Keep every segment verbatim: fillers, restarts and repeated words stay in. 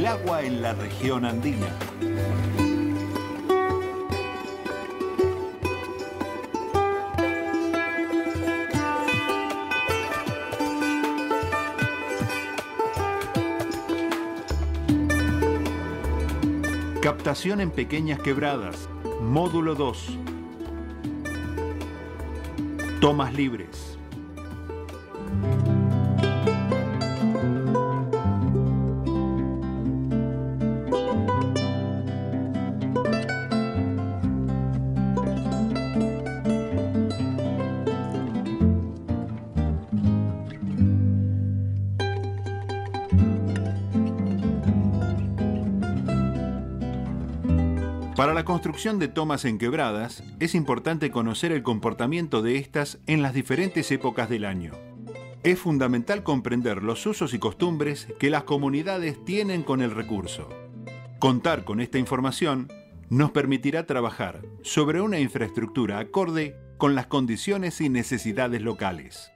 el agua en la región andina. Captación en pequeñas quebradas, módulo dos. Tomas libres. Para la construcción de tomas en quebradas, es importante conocer el comportamiento de estas en las diferentes épocas del año. Es fundamental comprender los usos y costumbres que las comunidades tienen con el recurso. Contar con esta información nos permitirá trabajar sobre una infraestructura acorde con las condiciones y necesidades locales.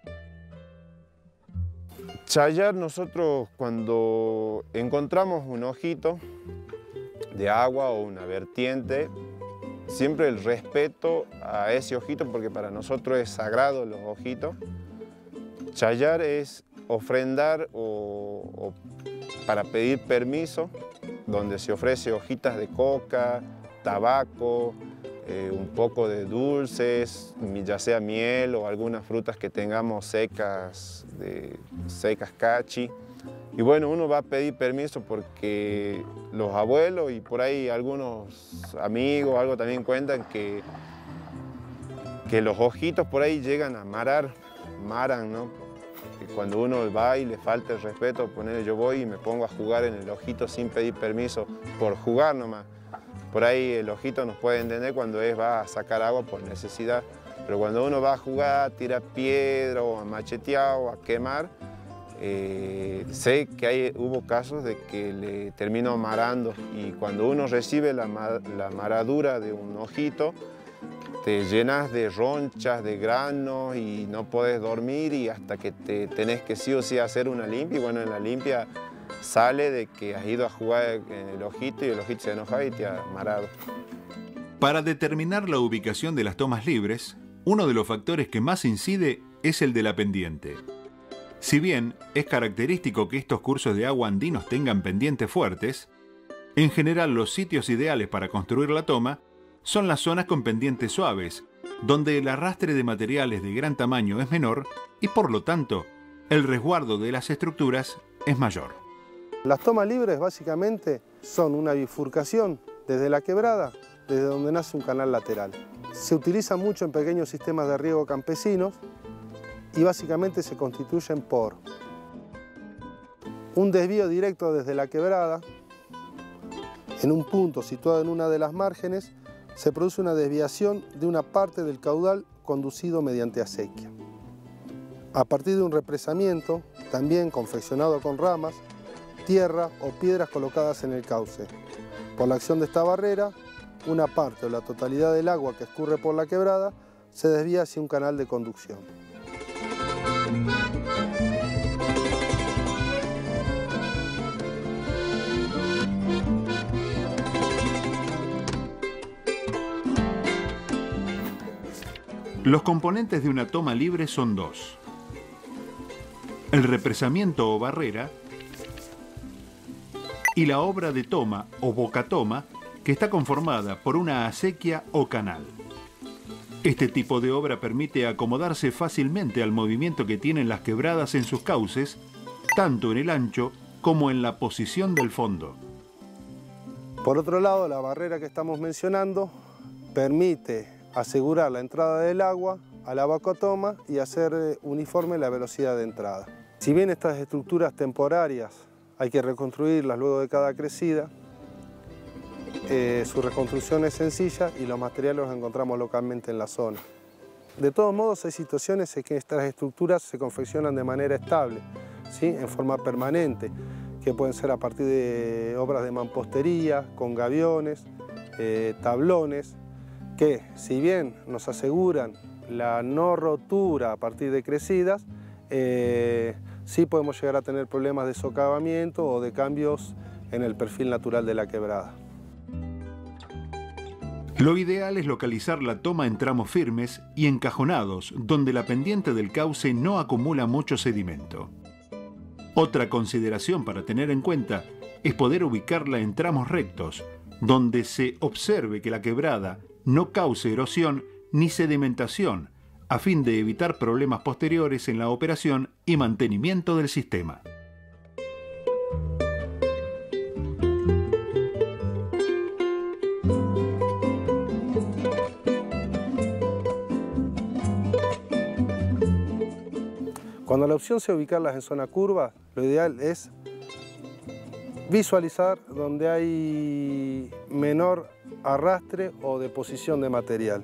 Challar, nosotros cuando encontramos un ojito de agua o una vertiente, siempre el respeto a ese ojito, porque para nosotros es sagrado los ojitos. Challar es ofrendar o, o para pedir permiso, donde se ofrece hojitas de coca, tabaco, eh, un poco de dulces, ya sea miel o algunas frutas que tengamos secas, de, secas cachi. Y bueno, uno va a pedir permiso porque los abuelos y por ahí algunos amigos algo también cuentan que, que los ojitos por ahí llegan a marar, maran, ¿no? Que cuando uno va y le falta el respeto, poner yo voy y me pongo a jugar en el ojito sin pedir permiso, por jugar nomás. Por ahí el ojito nos puede entender cuando es va a sacar agua por necesidad, pero cuando uno va a jugar, tira piedra o a machetear o a quemar, Eh, sé que hay, hubo casos de que le terminó marando, y cuando uno recibe la, la maradura de un ojito, te llenas de ronchas, de granos y no puedes dormir, y hasta que te tenés que sí o sí hacer una limpia, y bueno, en la limpia sale de que has ido a jugar en el ojito y el ojito se enoja y te ha marado. Para determinar la ubicación de las tomas libres, uno de los factores que más incide es el de la pendiente. Si bien es característico que estos cursos de agua andinos tengan pendientes fuertes, en general los sitios ideales para construir la toma son las zonas con pendientes suaves, donde el arrastre de materiales de gran tamaño es menor y por lo tanto el resguardo de las estructuras es mayor. Las tomas libres básicamente son una bifurcación desde la quebrada, desde donde nace un canal lateral. Se utiliza mucho en pequeños sistemas de riego campesinos y básicamente se constituyen por un desvío directo desde la quebrada. En un punto situado en una de las márgenes se produce una desviación de una parte del caudal conducido mediante acequia. A partir de un represamiento, también confeccionado con ramas, tierra o piedras colocadas en el cauce. Por la acción de esta barrera, una parte o la totalidad del agua que escurre por la quebrada se desvía hacia un canal de conducción. Los componentes de una toma libre son dos: el represamiento o barrera y la obra de toma o bocatoma, que está conformada por una acequia o canal. Este tipo de obra permite acomodarse fácilmente al movimiento que tienen las quebradas en sus cauces, tanto en el ancho como en la posición del fondo. Por otro lado, la barrera que estamos mencionando permite asegurar la entrada del agua a la bocatoma y hacer uniforme la velocidad de entrada. Si bien estas estructuras temporarias hay que reconstruirlas luego de cada crecida, Eh, su reconstrucción es sencilla y los materiales los encontramos localmente en la zona. De todos modos, hay situaciones en que estas estructuras se confeccionan de manera estable, ¿sí? En forma permanente, que pueden ser a partir de obras de mampostería, con gaviones, eh, tablones, que si bien nos aseguran la no rotura a partir de crecidas, eh, sí podemos llegar a tener problemas de socavamiento o de cambios en el perfil natural de la quebrada. Lo ideal es localizar la toma en tramos firmes y encajonados, donde la pendiente del cauce no acumula mucho sedimento. Otra consideración para tener en cuenta es poder ubicarla en tramos rectos, donde se observe que la quebrada no cause erosión ni sedimentación, a fin de evitar problemas posteriores en la operación y mantenimiento del sistema. Cuando la opción sea ubicarlas en zona curva, lo ideal es visualizar donde hay menor arrastre o deposición de material.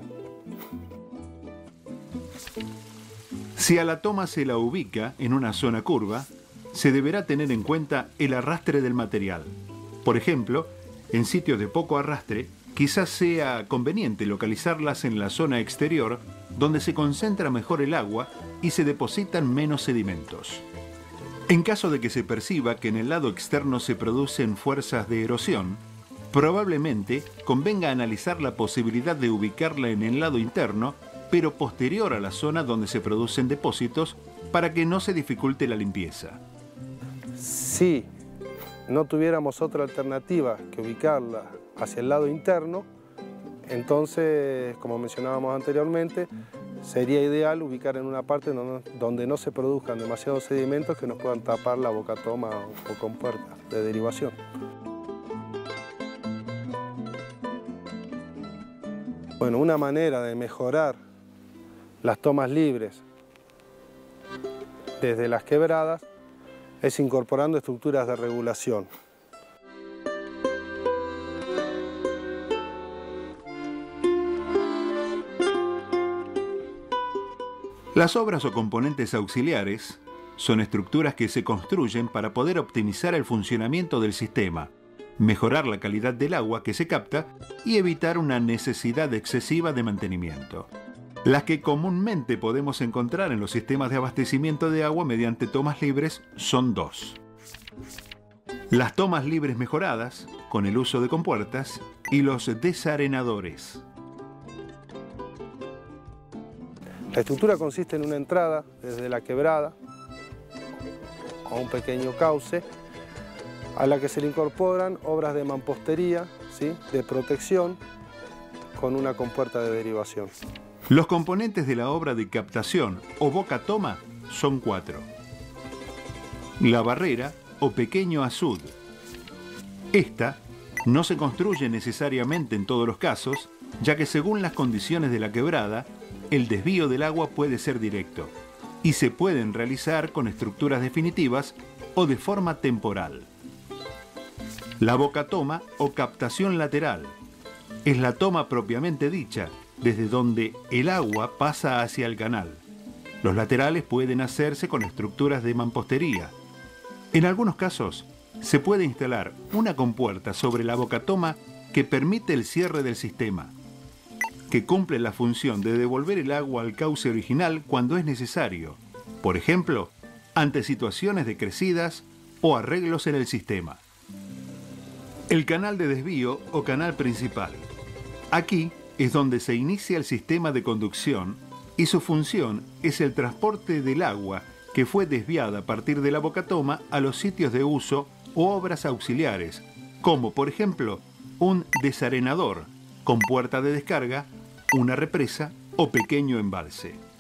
Si a la toma se la ubica en una zona curva, se deberá tener en cuenta el arrastre del material. Por ejemplo, en sitios de poco arrastre, quizás sea conveniente localizarlas en la zona exterior, donde se concentra mejor el agua y se depositan menos sedimentos. En caso de que se perciba que en el lado externo se producen fuerzas de erosión, probablemente convenga analizar la posibilidad de ubicarla en el lado interno, pero posterior a la zona donde se producen depósitos, para que no se dificulte la limpieza. Si no tuviéramos otra alternativa que ubicarla hacia el lado interno, entonces, como mencionábamos anteriormente, sería ideal ubicar en una parte donde no se produzcan demasiados sedimentos que nos puedan tapar la bocatoma o compuerta de derivación. Bueno, una manera de mejorar las tomas libres desde las quebradas es incorporando estructuras de regulación. Las obras o componentes auxiliares son estructuras que se construyen para poder optimizar el funcionamiento del sistema, mejorar la calidad del agua que se capta y evitar una necesidad excesiva de mantenimiento. Las que comúnmente podemos encontrar en los sistemas de abastecimiento de agua mediante tomas libres son dos. Las tomas libres mejoradas, con el uso de compuertas, y los desarenadores. La estructura consiste en una entrada desde la quebrada a un pequeño cauce, a la que se le incorporan obras de mampostería, ¿sí?, de protección, con una compuerta de derivación. Los componentes de la obra de captación o boca-toma son cuatro. La barrera o pequeño azud. Esta no se construye necesariamente en todos los casos, ya que según las condiciones de la quebrada, el desvío del agua puede ser directo y se pueden realizar con estructuras definitivas o de forma temporal. La bocatoma o captación lateral es la toma propiamente dicha, desde donde el agua pasa hacia el canal. Los laterales pueden hacerse con estructuras de mampostería. En algunos casos, se puede instalar una compuerta sobre la bocatoma que permite el cierre del sistema, que cumple la función de devolver el agua al cauce original cuando es necesario, por ejemplo, ante situaciones de crecidas o arreglos en el sistema. El canal de desvío o canal principal. Aquí es donde se inicia el sistema de conducción y su función es el transporte del agua que fue desviada a partir de la bocatoma a los sitios de uso o obras auxiliares, como por ejemplo un desarenador con puerta de descarga, una represa o pequeño embalse.